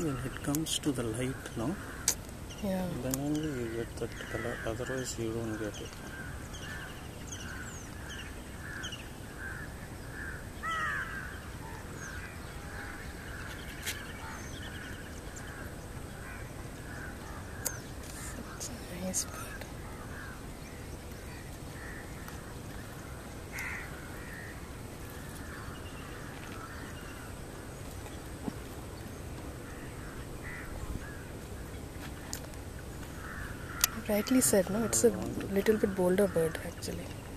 when it comes to the light, no? Yeah. Then only you get that color, otherwise you don't get it. Such a nice bird. Rightly said, no? It's a little bit bolder bird actually.